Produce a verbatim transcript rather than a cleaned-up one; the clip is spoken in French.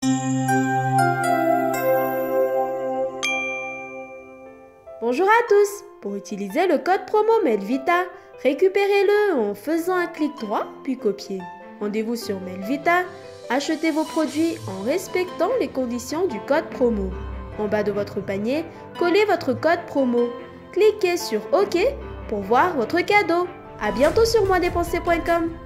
Bonjour à tous! Pour utiliser le code promo Melvita, récupérez-le en faisant un clic droit puis copier. Rendez-vous sur Melvita, achetez vos produits en respectant les conditions du code promo. En bas de votre panier, collez votre code promo. Cliquez sur OK pour voir votre cadeau. À bientôt sur moi dépenser point com.